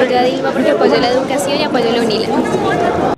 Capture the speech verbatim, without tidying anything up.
apoyo a Dilma porque apoyo la educación y apoyo la UNILA.